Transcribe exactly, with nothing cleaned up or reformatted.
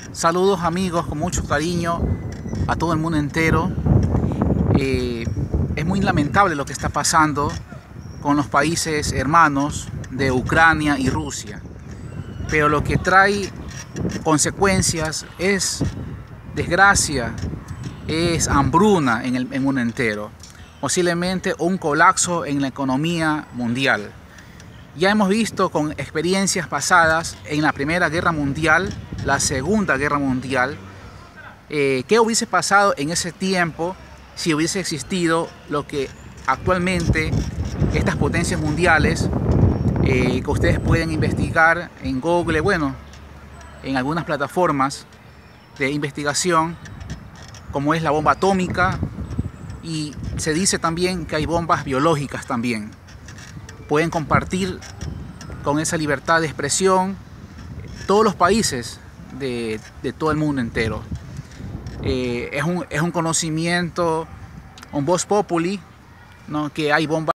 Saludos amigos, con mucho cariño a todo el mundo entero. Eh, es muy lamentable lo que está pasando con los países hermanos de Ucrania y Rusia. Pero lo que trae consecuencias es desgracia, es hambruna en el, en el mundo entero. Posiblemente un colapso en la economía mundial. Ya hemos visto con experiencias pasadas en la Primera Guerra Mundial, la Segunda Guerra Mundial, eh, qué hubiese pasado en ese tiempo si hubiese existido lo que actualmente estas potencias mundiales, eh, que ustedes pueden investigar en Google, bueno, en algunas plataformas de investigación, como es la bomba atómica, y se dice también que hay bombas biológicas también. Pueden compartir con esa libertad de expresión todos los países de, de todo el mundo entero. Eh, es, un, es un conocimiento, un vox populi, ¿no? Que hay bombas